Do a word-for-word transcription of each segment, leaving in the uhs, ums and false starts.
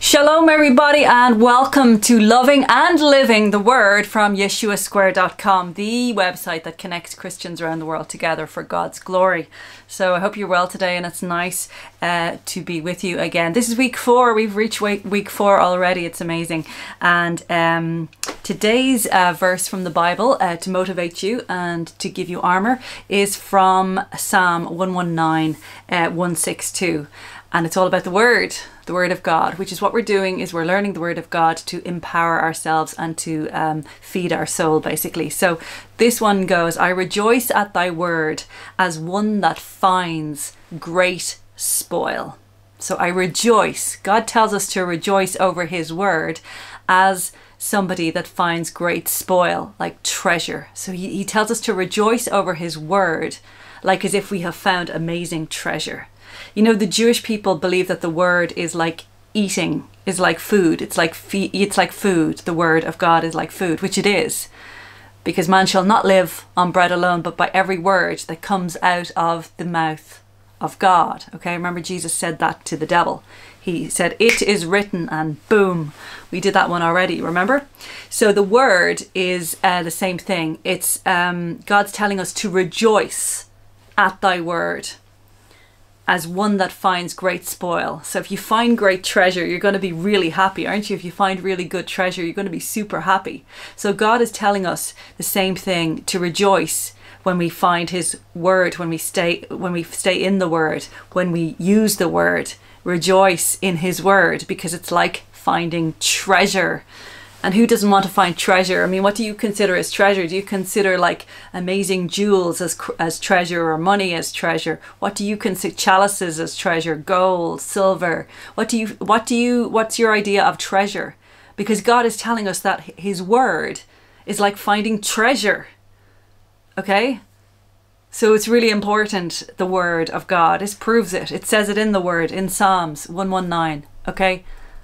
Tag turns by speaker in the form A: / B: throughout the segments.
A: Shalom everybody, and welcome to Loving and Living the Word from Yeshua Square dot com, the website that connects Christians around the world together for God's glory. So I hope you're well today, and it's nice uh, to be with you again. This is week four. We've reached week, week four already. It's amazing. And um, today's uh, verse from the Bible uh, to motivate you and to give you armor is from Psalm one nineteen, uh, one sixty-two. And it's all about the Word, the Word of God, which is what we're doing, is we're learning the Word of God to empower ourselves and to um, feed our soul, basically. So this one goes, I rejoice at thy word as one that finds great spoil. So I rejoice. God tells us to rejoice over his word as somebody that finds great spoil, like treasure. So he, he tells us to rejoice over his word, like as if we have found amazing treasure. You know, the Jewish people believe that the word is like eating, is like food. It's like fe- it's like food. The word of God is like food, which it is. Because man shall not live on bread alone, but by every word that comes out of the mouth of God. Okay, remember Jesus said that to the devil. He said, it is written, and boom. We did that one already, remember? So the word is uh, the same thing. It's um, God's telling us to rejoice at thy word as one that finds great spoil. So if you find great treasure, you're going to be really happy, aren't you? If you find really good treasure, you're going to be super happy. So God is telling us the same thing, to rejoice when we find his word, when we stay when we stay in the word, when we use the word. Rejoice in his word, because it's like finding treasure. And who doesn't want to find treasure? I mean, what do you consider as treasure? Do you consider like amazing jewels as as treasure, or money as treasure? What do you consider chalices as treasure? Gold, silver? What do you what do you what's your idea of treasure? Because God is telling us that his word is like finding treasure. Okay? So it's really important, the word of God. It proves it. It says it in the word, in Psalms one nineteen. Okay?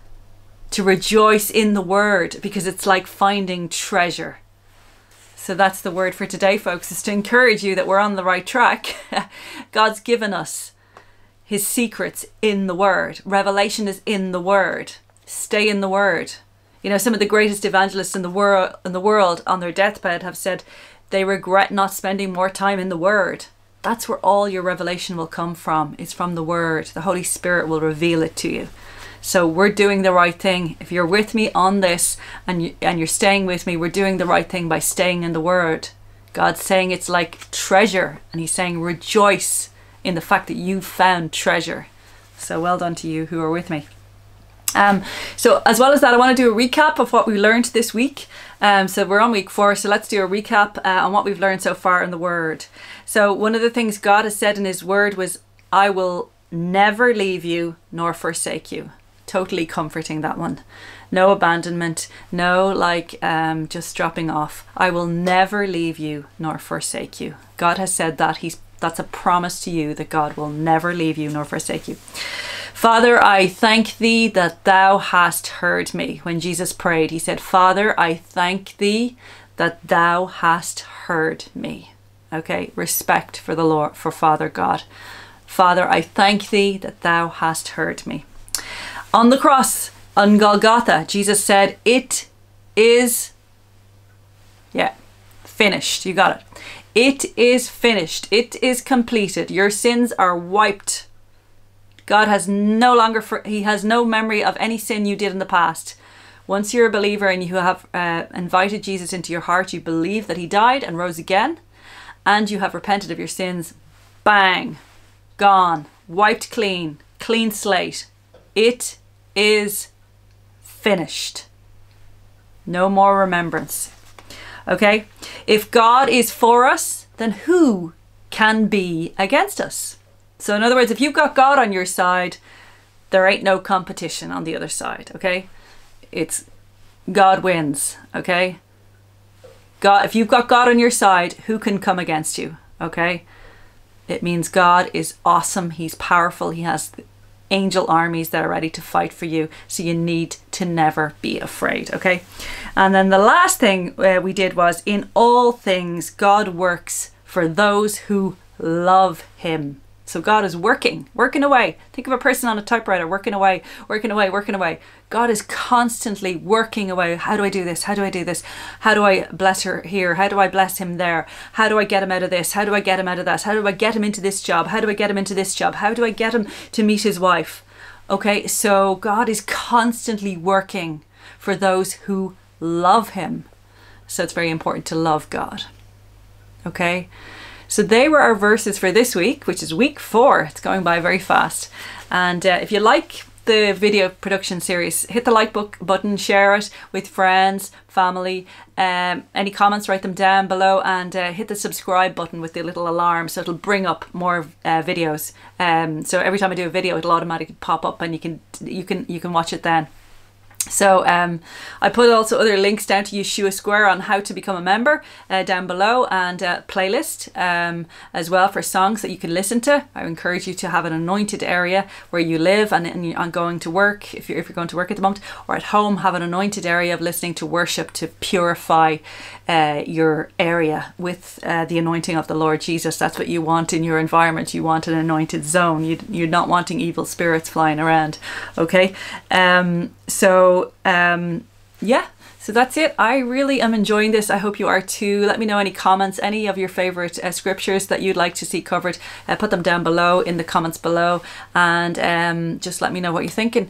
A: To rejoice in the word, because it's like finding treasure. So that's the word for today, folks, is to encourage you that we're on the right track. God's given us his secrets in the word. Revelation is in the word. Stay in the word. You know, some of the greatest evangelists in the world in the world on their deathbed have said they regret not spending more time in the word. That's where all your revelation will come from. It's from the word. The Holy Spirit will reveal it to you. So we're doing the right thing. If you're with me on this and, you, and you're staying with me, we're doing the right thing by staying in the word. God's saying it's like treasure, and he's saying rejoice in the fact that you've found treasure. So well done to you who are with me. Um, so as well as that, I want to do a recap of what we learned this week. Um, so we're on week four, so let's do a recap uh, on what we've learned so far in the word. So one of the things God has said in his word was, I will never leave you nor forsake you. Totally comforting, that one. No abandonment, no like um, just dropping off. I will never leave you nor forsake you. God has said that. He's that's a promise to you, that God will never leave you nor forsake you. Father, I thank thee that thou hast heard me. When Jesus prayed, he said, Father, I thank thee that thou hast heard me. Okay, respect for the Lord, for Father God. Father, I thank thee that thou hast heard me. On the cross, on Golgotha, Jesus said, it is, yeah, finished. You got it. It is finished. It is completed. Your sins are wiped. God has no longer, for, he has no memory of any sin you did in the past. Once you're a believer and you have uh, invited Jesus into your heart, you believe that he died and rose again, and you have repented of your sins, bang, gone, wiped clean, clean slate. It is finished. No more remembrance. Okay? If God is for us, then who can be against us? So in other words, if you've got God on your side, there ain't no competition on the other side. Okay? It's God wins. Okay? God, if you've got God on your side, who can come against you? Okay? It means God is awesome. He's powerful. He has angel armies that are ready to fight for you. So you need to never be afraid. Okay. And then the last thing uh, we did was, in all things God works for those who love him. So God is working, working away. Think of a person on a typewriter, working away, working away, working away. God is constantly working away. How do I do this? How do I do this? How do I bless her here? How do I bless him there? How do I get him out of this? How do I get him out of that? How do I get him into this job? How do I get him into this job? How do I get him to meet his wife? Okay, so God is constantly working for those who love him. So it's very important to love God. Okay. So they were our verses for this week, which is week four. It's going by very fast. And uh, if you like the video production series, hit the like button, share it with friends, family. Um, any comments, write them down below, and uh, hit the subscribe button with the little alarm so it'll bring up more uh, videos. Um, so every time I do a video, it'll automatically pop up, and you can you can you can watch it then. So um, I put also other links down to Yeshua Square on how to become a member uh, down below, and a playlist um, as well for songs that you can listen to. I encourage you to have an anointed area where you live and, and you're going to work, if you're, if you're going to work at the moment, or at home, have an anointed area of listening to worship to purify uh, your area with uh, the anointing of the Lord Jesus. That's what you want in your environment. You want an anointed zone. You, you're not wanting evil spirits flying around. Okay. Um, so um yeah, so that's it. I really am enjoying this. I hope you are too. Let me know any comments, any of your favorite uh, scriptures that you'd like to see covered. Uh, put them down below in the comments below, and um just let me know what you're thinking.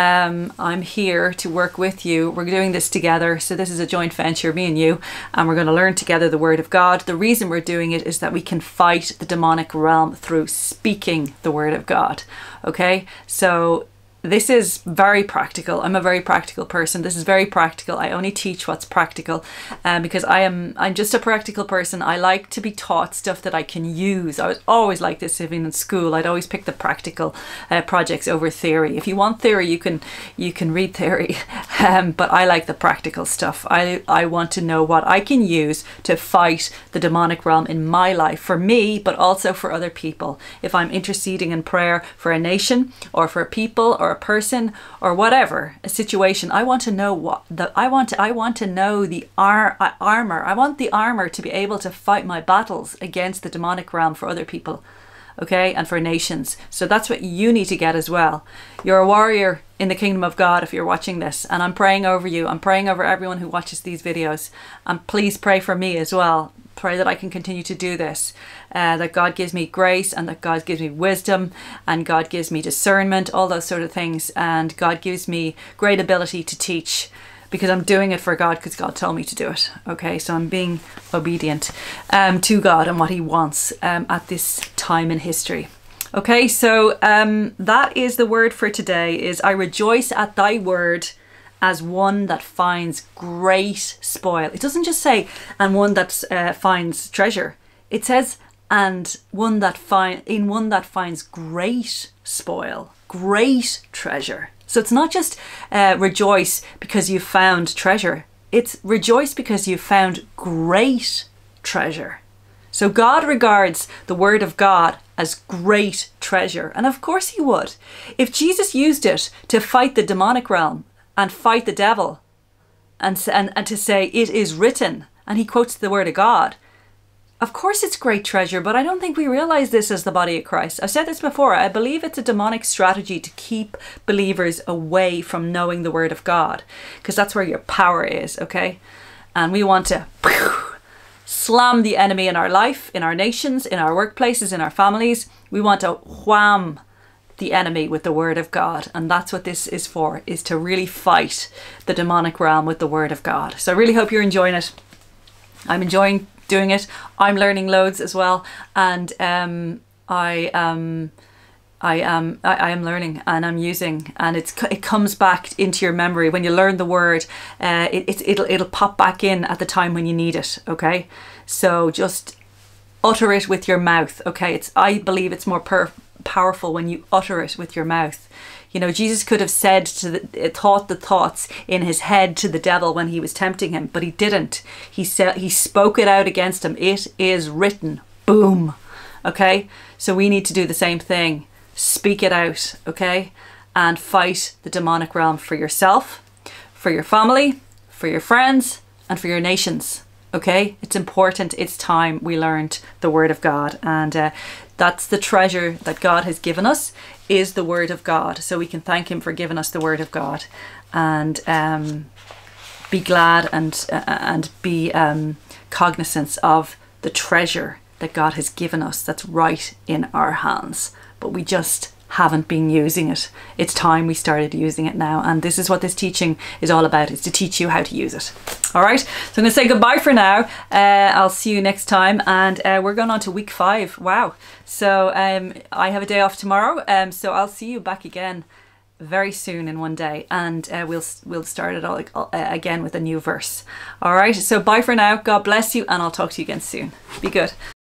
A: um I'm here to work with you. We're doing this together, so this is a joint venture, me and you, and we're going to learn together the word of God. The reason we're doing it is that we can fight the demonic realm through speaking the word of God. Okay, so this is very practical. I'm a very practical person. This is very practical. I only teach what's practical um, because I am, I'm just a practical person. I like to be taught stuff that I can use. I was always like this even in school. I'd always pick the practical uh, projects over theory. If you want theory, you can you can read theory, um, but I like the practical stuff. I, I want to know what I can use to fight the demonic realm in my life, for me, but also for other people. If I'm interceding in prayer for a nation or for people or a person or whatever, a situation, I want to know what the I want to I want to know the ar uh, armor. I want the armor to be able to fight my battles against the demonic realm for other people, okay, and for nations. So that's what you need to get as well. You're a warrior in the kingdom of God if you're watching this, and I'm praying over you. I'm praying over everyone who watches these videos, and please pray for me as well. Pray that I can continue to do this, uh, that God gives me grace, and that God gives me wisdom, and God gives me discernment, all those sort of things, and God gives me great ability to teach, because I'm doing it for God, because God told me to do it. Okay, so I'm being obedient um, to God and what he wants um, at this time in history. Okay, so um, that is the word for today, is I rejoice at thy word as one that finds great spoil. It doesn't just say, and one that uh, finds treasure. It says, and one that find in one that finds great spoil, great treasure. So it's not just uh, rejoice because you found treasure. It's rejoice because you found great treasure. So God regards the word of God as great treasure. And of course he would. If Jesus used it to fight the demonic realm and fight the devil, and, and, and to say, it is written, and he quotes the word of God, of course it's great treasure. But I don't think we realize this as the body of Christ. I've said this before. I believe it's a demonic strategy to keep believers away from knowing the word of God, because that's where your power is, okay? And we want to slam the enemy in our life, in our nations, in our workplaces, in our families. We want to wham the enemy with the word of God, and that's what this is for, is to really fight the demonic realm with the word of God. So I really hope you're enjoying it. I'm enjoying doing it. I'm learning loads as well, and um I um I am I, I am learning, and I'm using, and it's it comes back into your memory when you learn the word. Uh, it, it it'll it'll pop back in at the time when you need it. Okay, so just utter it with your mouth. Okay, it's I believe it's more per powerful when you utter it with your mouth. You know, Jesus could have said to the thought the thoughts in his head to the devil when he was tempting him, but he didn't. He said he spoke it out against him. It is written. Boom. Okay, so we need to do the same thing. Speak it out, okay, and fight the demonic realm for yourself, for your family, for your friends, and for your nations. Okay, it's important. It's time we learned the Word of God, and uh, that's the treasure that God has given us, is the Word of God. So we can thank Him for giving us the Word of God, and um, be glad and uh, and be um, cognizant of the treasure that God has given us that's right in our hands, but we just haven't been using it. It's time we started using it now, and this is what this teaching is all about, is to teach you how to use it. All right, so I'm going to say goodbye for now. uh, I'll see you next time, and uh, we're going on to week five. Wow. So um, I have a day off tomorrow, um, so I'll see you back again very soon in one day, and uh, we'll we'll start it all uh, again with a new verse. All right, so bye for now. God bless you, and I'll talk to you again soon. Be good.